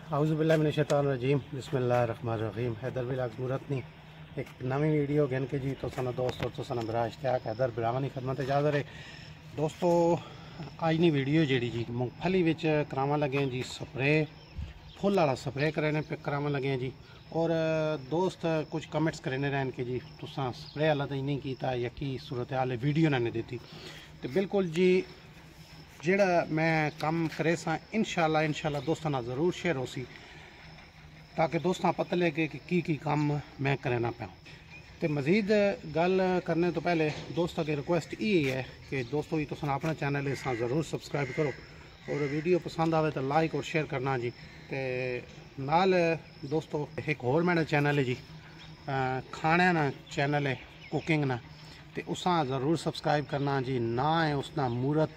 औज़ुबिल्लाहिमिनश्शैतानिर्रजीम बिस्मिल्लाहिर्रहमानिर्रहीम। हैदर व्लॉग्स मुरतनी एक नवी video gun के जी तो सना दोस्त और तो सना बरा इश्तियाक हैदर बिरावनी खदमत इजाज़त है दोस्तों। अजनी वीडियो जी जी मूंगफली विच करावन लगे जी स्प्रे, फुल वाला स्प्रे करने पे करावन लगे जी। और दोस्त कुछ कमेंट्स करने रहन के जी तुसा स्प्रे वाला तो नहीं किया या की सूरत हाल वीडियो ने देती। तो बिल्कुल जी जेड़ा मैं काम करे सा इंशाल्लाह दोस्तों ना ज़रूर शेयर हो सी ताकि दोस्तों पता लगे कि की काम मैं करना पाऊँ। तो मज़ीद गल करने तो पहले दोस्तों की रिक्वेस्ट ये है कि दोस्तों ही तुम अपना चैनल इस ज़रूर सब्सक्राइब करो और वीडियो पसंद आवे तो लाइक और शेयर करना जी। तो नाल दोस्तों एक होर मेरा चैनल है जी खाने ना चैनल है कुकिंग ना, तो उसा ज़रूर सब्सक्राइब करना जी। ना है उसका मूरत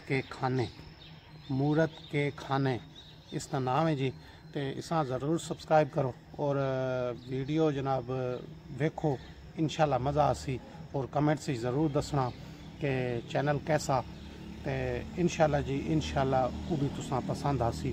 के खाने इसका नाम है जी। तो इसा ज़रूर सब्सक्राइब करो और वीडियो जनाब देखो इंशाल्लाह मज़ा आसी और कमेंट से ज़रूर दसना कि चैनल कैसा। तो इंशाल्लाह जी इंशाल्लाह वो भी तुसा पसंद आसी।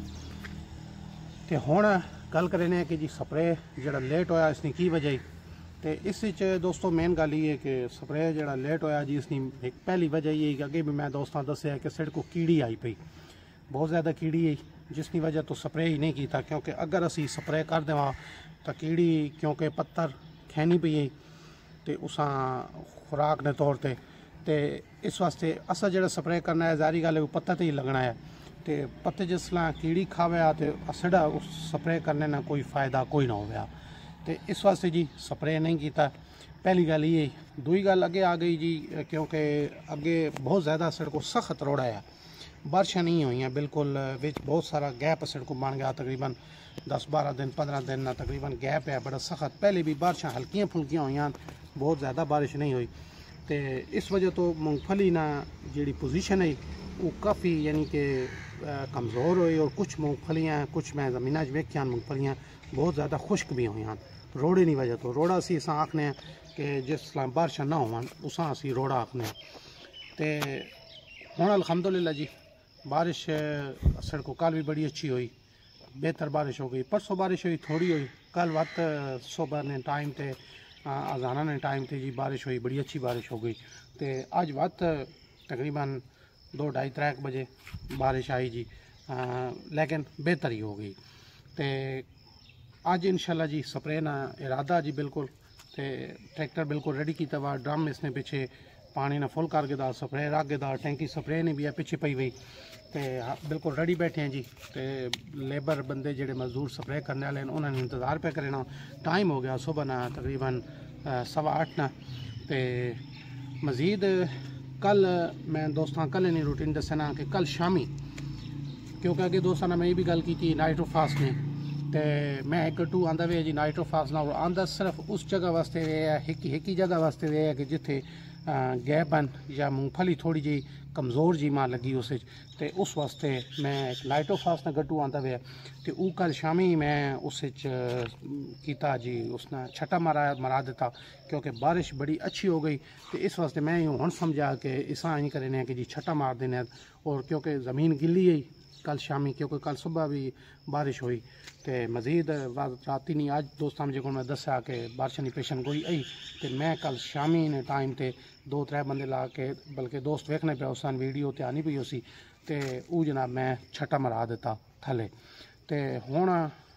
तो हुण गल करने कि जी स्प्रे जड़ा लेट होया इसकी की वजह। तो इस दोस्तों मेन गल ये है कि स्प्रे जड़ा लेट होया जी इसकी एक पहली वजह ये कि अगे भी मैं दोस्तों दसिया कि सिर को कीड़ी आई पई, बहुत ज़्यादा कीड़ी आई जिसकी वजह तो स्प्रे ही नहीं किया। क्योंकि अगर असी स्प्रे कर देवा तो कीड़ी क्योंकि पत्थर खैनी पई आई तो उसा खुराक ने तौर पर। तो इस वास्ते असा जो स्प्रे करना है जारी गल वो पत्ते ही लगना है। तो पत्ते जिसला कीड़ी खावे तो असड़ा उस स्प्रे करने ना कोई फ़ायदा कोई ना होया। तो इस वास्ते जी स्प्रे नहीं किया पहली गल ये। दूई गल अगे आ गई जी क्योंकि अगे बहुत ज़्यादा सड़कों सख्त रोड़ा है, बारिशा नहीं हुई बिल्कुल, विच बहुत सारा गैप सड़क बन गया तकरीबन 10-12 दिन 15 दिन ना तकरीबन गैप है बड़ा सख्त। पहले भी बारिशा हल्कियाँ फुल्कियाँ हुई, बहुत ज़्यादा बारिश नहीं हुई। तो इस वजह तो मूँगफली ना जी पोजीशन है वो काफ़ी यानी कि कमज़ोर हुई और कुछ मूँगफलियाँ कुछ मैं ज़मीन वेख्या मूँगफलियाँ बहुत ज़्यादा खुश्क भी हुई रोड़े नहीं वजह तो। रोड़ा असी इसा आखने कि जिस बारिशा ना हो उसा असी रोड़ा आखने। तो हुण अल्हम्दुलिल्लाह जी बारिश सड़कों कल भी बड़ी अच्छी हुई, बेहतर बारिश हो गई। परसों बारिश हुई थोड़ी हुई, कल वत सुबह ने टाइम ते अजाना ने टाइम ते जी बारिश हुई, बड़ी अच्छी बारिश हो गई। तो अज वत तकरीबन 2-2:30-3 बजे बारिश आई जी, लेकिन बेहतर ही हो गई। तो अज इंशाल्लाह जी स्प्रे ना इरादा जी बिल्कुल। तो ट्रैक्टर बिल्कुल रेडी किया हुआ, ड्रम इसने पिछे पानी ना फुल करके दा स्प्रे रख के दा, टैंकी स्प्रे ने भी है पिछे पई हुई। तो बिल्कुल रेडी बैठे हैं जी। तो लेबर बंदे जेडे मजदूर स्प्रे करने वाले उन्होंने इंतज़ार पे करना। टाइम हो गया सुबह ना तकरीबन 8:15 ना। तो मज़ीद कल मैं दोस्तों कल नहीं रूटीन दसना कि कल शामी क्योंकि अगे दोस्तों ने मैं ये भी गल की थी नाइट्रो फास्ट ने। तो मैं एक टू आंदा वे जी नाइट्रो फास्ट ना आंदा सिर्फ उस जगह वास्ते वे है एक ही जगह वास्ते वे है कि जिथे गैप बन या मूँगफली थोड़ी जी कमज़ोर जी मां लगी उस वास्ते मैं एक नाइट्रो फास्ट ना गट्टू आंदा वे। तो वो कल शामी मैं उस किया जी उसने छट्टा मरा दिता क्योंकि बारिश बड़ी अच्छी हो गई। तो इस वास्ते मैं यूँ हुण समझा कि इसा ही करें कि जी छट्टा मार देने। और क्योंकि ज़मीन गिली है कल शामी क्योंकि कल सुबह भी बारिश हुई। तो मज़ीद राती नहीं अज दोस्तों जो मैं दसा कि बारिश नहीं पेशन गोई आई। तो मैं कल शामी ने टाइम ते 2-3 बंदे ला के बल्कि दोस्त वेखने पे उस वीडियो ते आनी पई उसी। तो वो जनाब मैं छट्टा मरा दिता थले। तो हुण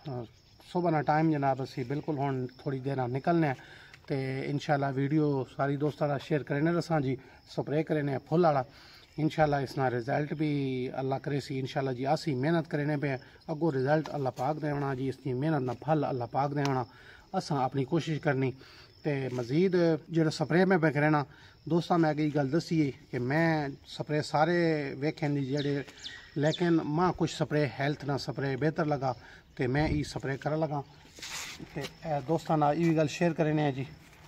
सुबह ना टाइम जनाब असी बिल्कुल हुण थोड़ी देर निकलने। तो इंशाल्लाह वीडियो सारी दोस्तों शेयर करने रसा जी स्प्रे करने फुल वाला। इंशाल्लाह इसना रिजल्ट भी अल्लाह करे सी इंशाल्लाह जी आसी मेहनत करने पे अगो रिजल्ट अल्लाह पाक देवना जी। इसकी मेहनत ना फल अल्लाह पाक देवना, असा अपनी कोशिश करनी। तो मज़ीद जो स्प्रे में पे करना दोस्तों मैं अगे गल दसी कि मैं स्प्रे सारे वेखे जेडे लेकिन मां कुछ स्प्रे हेल्थ ना स्प्रे बेहतर लगा तो मैं ये स्प्रे कर लगा। तो दोस्तों ना ये गल शेयर करने जी।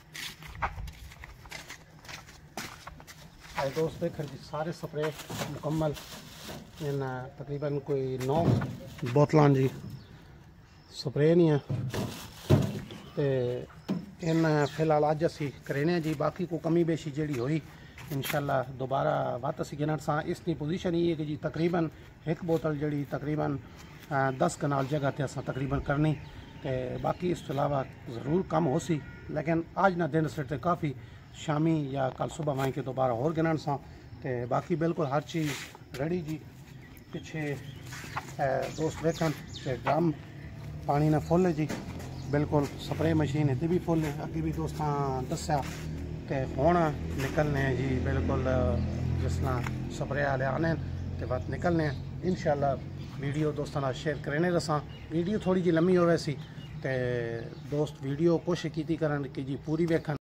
दोस्त देख जी सारे स्प्रे मुकम्मल इन तकरीबन कोई 9 बोतलां जी स्प्रे नहीं है। तो इन फिलहाल अज असी करेने जी, बाकी को कमी बेशी जी हुई इंशाल्लाह दोबारा वत असी गिनट सा। इसकी पोजीशन ये है कि जी तकरीबन एक बोतल जी तकरीबन 10 कनाल जगह ते असां तकरीबन करनी ते बाकी इस तो अलावा ज़रूर कम हो सी, लेकिन आज ना दिन सिर काफ़ी शामी या कल सुबह वहीं के दोबारा और गिनन सा ते बाकी बिल्कुल हर चीज़ रेडी जी। पिछे दोस्त वेखन ते ड्रम पानी ना फुल है जी, बिल्कुल स्प्रे मशीन इतनी भी फुल है, अगे भी दोस्तां दस्या ते हुण निकलने जी बिल्कुल जिसना स्प्रे वाले आने ते बात निकलने इंशाल्लाह। वीडियो दोस्तों नाल शेयर करने रसां, वीडियो थोड़ी जी लम्मी होवे सी ते दोस्त वीडियो कोशिश की करन कि जी पूरी वेखन।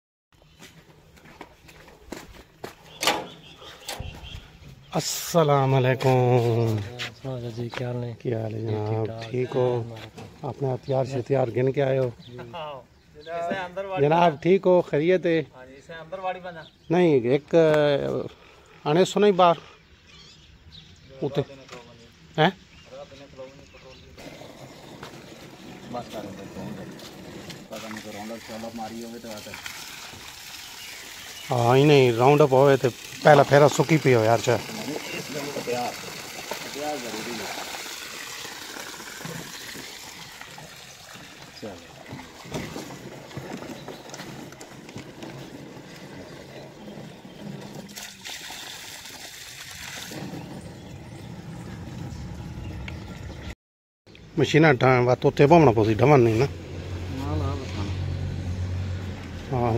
अस्सलाम वालेकुम जी, क्या हाल है? क्या हाल है जनाब, ठीक हो? अपने हथियार से हथियार गिन के आए हो जनाब, ठीक हो? खैरियत है? नहीं एक आने सुनो ही बाहर उते हैं हाँ ही नहीं राउंड अप होवे तो पहला फेरा सुकी पी हो यार चाहे मशीना बात उत्ते भावना पौसी ढवन नहीं ना। हाँ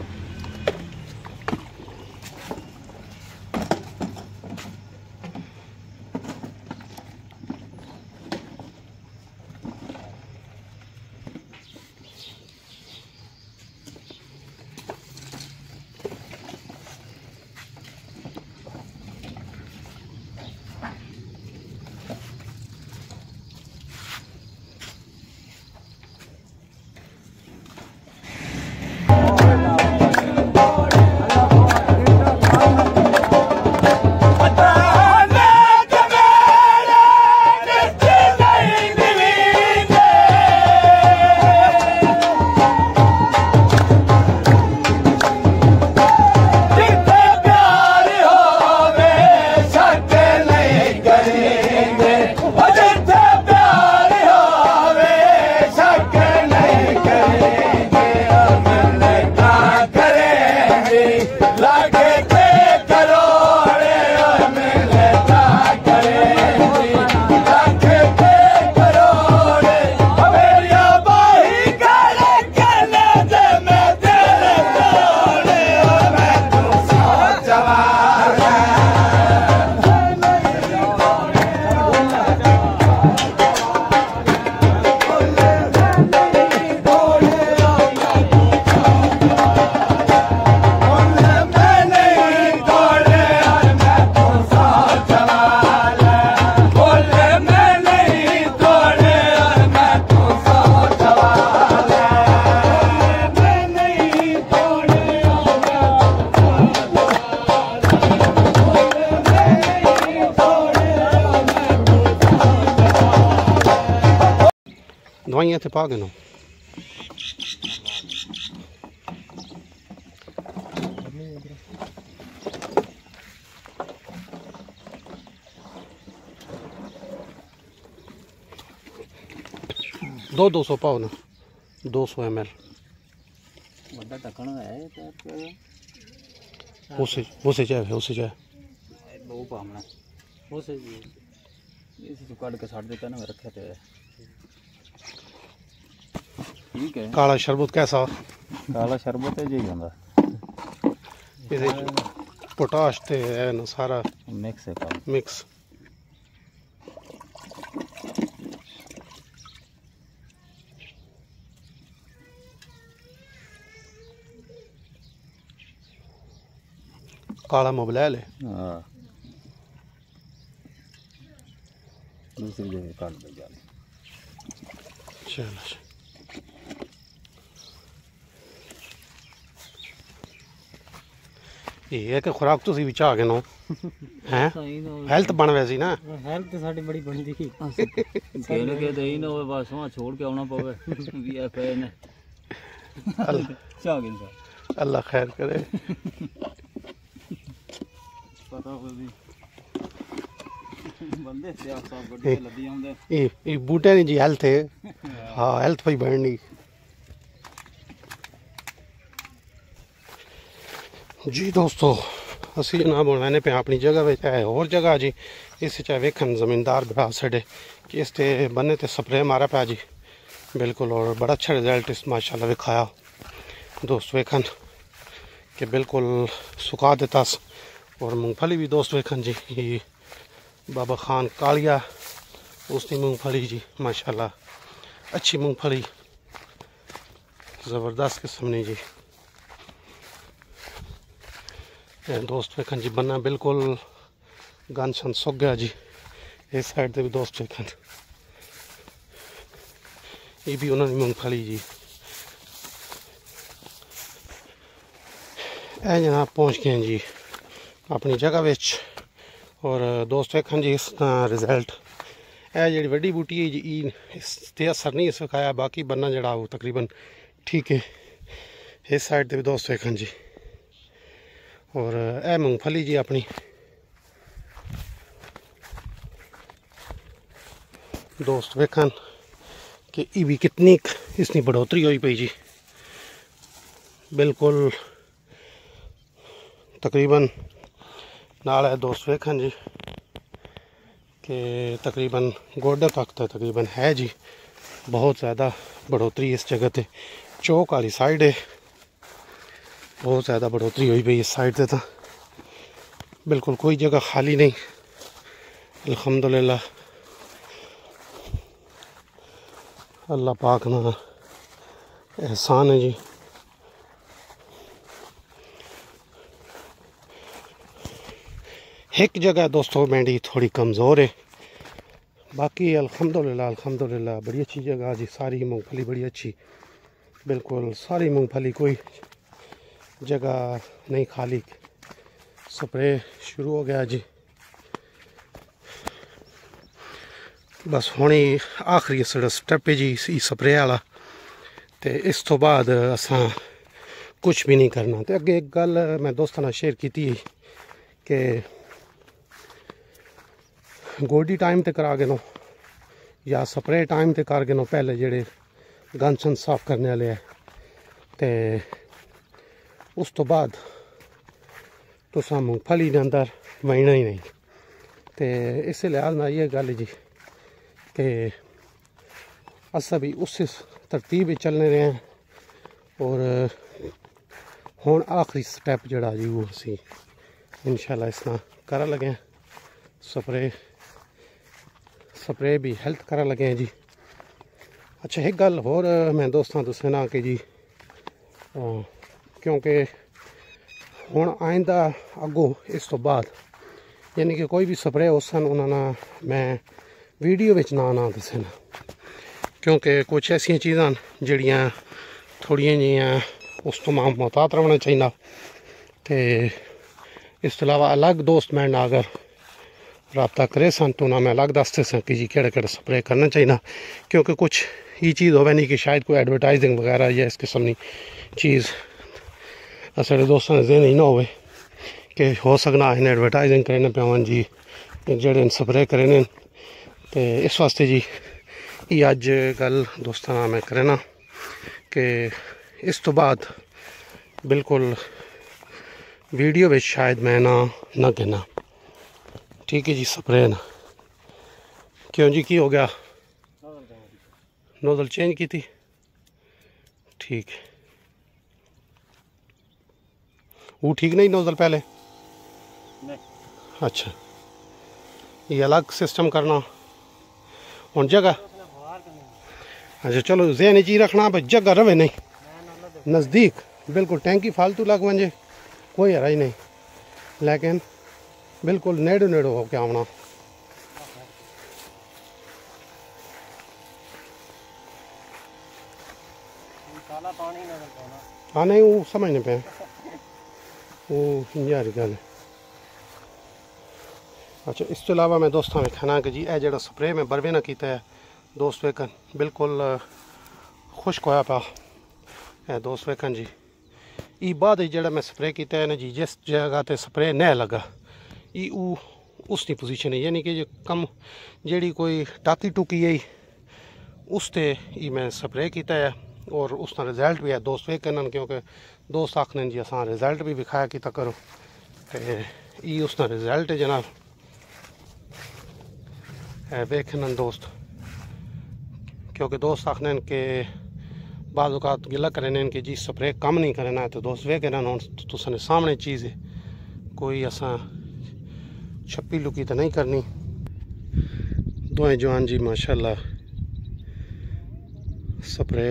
दवाइयाँ थे पा गए 200 पाओ ना 200 ml उसे चाहे ठीक है। काला शरबत कैसा? काला शरबत है जी होंदा पोटाश ते है ना सारा मिक्स है काम मिक्स। काला मोबाइल है। हाँ दूसरी जगह काट दे जाने। चलो ये कि खुराक तुसी भी चाह के नो हैं हेल्थ बन वैसी ना हेल्थ साडी बड़ी बनदी की खेल के दे ही ना होवे बस वहां छोड़ के आना पवे वीएफए ने चाह गिन अल्लाह खैर करे। पता हो भी बंदे से आप सब गड्डी लदी आंदे ये बूटे दी जी हेल्थ है हाँ हेल्थ पई बढ़नी जी दोस्तों असी जनाब मैंने पे अपनी जगह में है और जगह जी इस चाहे वेखन जमींदार भरा साढ़े कि इस ते बन्ने ते स्प्रे मारा पाया जी बिल्कुल और बड़ा अच्छा रिजल्ट इस माशाल्लाह विखाया दोस्त वेखन कि बिल्कुल सुखा देता और मूंगफली भी दोस्त वेखन जी ये बाबा खान कालिया उसकी मूंगफली जी माशाल्लाह अच्छी मूंगफली ज़बरदस्त किस्म ने जी दोस्त वेखन जी बन्ना बिल्कुल गन शन सुक गया जी इस साइड से भी दोस्त वेखन ये भी उन्होंने मूंगफली जी ए जनाब पहुँच गए जी अपनी जगह विच और दोस्त वेखन जी इसका रिजल्ट ए जी वड्डी बूटी है जी इस ते असर नहीं सिखाया बाकी बन्ना जड़ा वो तकरीबन ठीक है इस साइड से भी दोस्त वेखन जी और ए मूंगफली जी अपनी दोस्त वेखन कि ये भी कितनी इसकी बढ़ोतरी हुई पई जी बिल्कुल तकरीबन नाल है दोस्त वेखन जी कि तकरीबन गोडे तक तो तकरीबन है जी बहुत ज़्यादा बढ़ोतरी इस जगह पे चौक वाली साइड है बहुत ज़्यादा बढ़ोतरी हुई पई इस साइड से तो बिल्कुल कोई जगह खाली नहीं अल्हम्दुलिल्लाह अल्लाह पाक ना एहसान है जी एक जगह दोस्तों मेरी थोड़ी कमज़ोर है बाकी अल्हम्दुलिल्लाह बड़ी अच्छी जगह जी सारी मूंगफली बड़ी अच्छी बिल्कुल सारी मूंगफली कोई जगह नहीं खाली स्प्रे शुरू हो गया जी बस हुणे आखिरी स्टेप है जी स्प्रे वाला तो इस तो बाद असां कुछ भी नहीं करना तो अगे एक गल मैं दोस्तों नाल शेयर की कि गोडी टाइम ते करा गिनो या स्प्रे टाइम ते कर गिनो पहले जेड़े गन शन साफ करने वाले है तो उस तो बाद तुसां मूंगफली के अंदर वहना ही नहीं तो इस लिहाज ना ये गल जी कि अस भी उस तरतीब चलने रहे हैं और हुण आखिरी स्टैप जड़ा जी वो असी इंशाल्लाह इस तरह करा लगे हैं स्प्रे भी हेल्थ करा लगे हैं जी अच्छा एक गल होर मैं दोस्तों दसना कि जी क्योंकि हुण आइंदा अगों इस तो बाद यानी कि कोई भी स्प्रे हो सन उन्होंने मैं वीडियो में ना दसना क्योंकि कुछ ऐसी चीज़ां जड़ियाँ थोड़ियां जिहियां उस तो मोहतात रहना चाहिए तो इस तो अलावा अलग दोस्त मैं अगर रबता करे सन तो मैं अलग दसते सन कि जी केड़े स्प्रे करना चाहिए क्योंकि कुछ ये चीज़ होवे नहीं कि शायद कोई एडवर्टाइजिंग वगैरह या इस किस्म की चीज़ साढ़े दोस्तों ने जहन ही ना हो कि हो सकना इन एडवर्टाइजिंग करने पेवन जी जेड़े स्प्रे करे तो इस वास्ते जी ये अज गल दोस्तों ना मैं करना कि इस तो बाद बिल्कुल वीडियो में शायद मैं ना कहना ठीक है जी स्प्रे ना क्यों जी की हो गया नोजल चेंज की थी ठीक है वो ठीक नहीं नोजल पहले नहीं अच्छा ये अलग सिस्टम करना और जगह अच्छा चलो जहन ची रखना भाई जगह रवे नहीं नज़दीक बिल्कुल टैंकी फालतू लग वजे कोई हराई नहीं लेकिन बिल्कुल नेड़ो नेड़ो हो क्या आना हाँ नहीं वो समझने पे वो यारी गल अच्छा इस तो अलावा मैं दोस्तों में खाना कि जी ए जो स्प्रे में बरवे ना किया है दोस्त वेखन बिल्कुल खुश्क होया पा है दोस्त वेखन जी ई बाद जो मैं स्प्रे किया है ना जी जिस जगह ते स्प्रे नहीं लगा ई उसकी पोजीशन है, यानी कि जो कम जी कोई टाती टुकी है उस ते ही मैं स्प्रे किया है और उसका रिजल्ट भी है। दोस्त वेख करन क्योंकि दोस्त आखने जी असा रिजल्ट भी विखाया किता करो, तो ये उसका रिजल्ट है जनाब। वेखन दोस्त क्योंकि दोस्त आखने के बाद औकात गिला करें कि जी स्प्रे कम नहीं करना है, तो दोस्त वे कहना हूँ तुसाने सामने चीज़ है, कोई असा छप्पी लुकी तो नहीं करनी। दोएं जवान जी माशाल्लाह स्प्रे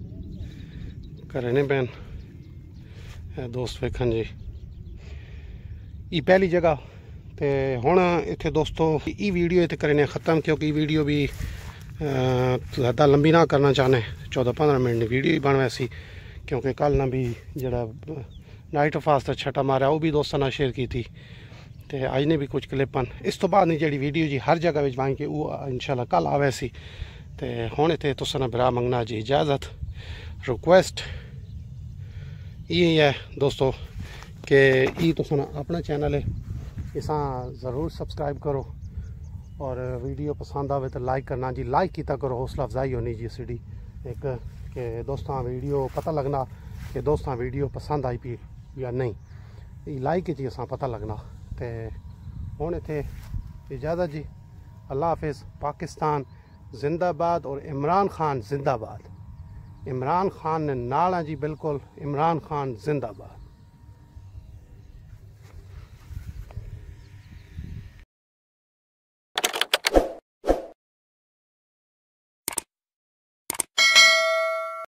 करने पैन दोस्त वेखन जी। ये पहली जगह तो हुण इत्थे दोस्तों ये वीडियो इत्थे करने ख़त्म, क्योंकि वीडियो भी ज़्यादा लंबी ना करना चाहने, 14-15 मिनट की वीडियो ही बन वैसी, क्योंकि कल ना भी जरा नाइट फास्ट छटा मारा वो भी दोस्तों ने शेयर की थी, तो अज ने भी कुछ क्लिपन इस तो बाद जी वीडियो जी हर जगह बन के वो इंशाल्लाह कल आवे सी। तो हुण इत्थे तुसां भरा मंगना जी इजाज़त, रिक्वेस्ट ये है दोस्तों कि ये तुसां अपना चैनल है, इसा ज़रूर सब्सक्राइब करो और वीडियो पसंद आवे तो लाइक करना जी, लाइक किया करो, हौसला अफजाई होनी जी सीडी एक कि दोस्तों वीडियो पता लगना कि दोस्तों वीडियो पसंद आई पी या नहीं, ये लाइक जी असा पता लगना। तो हुण इत्थे इजाज़त जी, अल्लाह हाफिज़। पाकिस्तान जिंदाबाद और इमरान खान जिंदाबाद। इमरान खान ने नाल जी बिल्कुल, इमरान खान जिंदाबाद।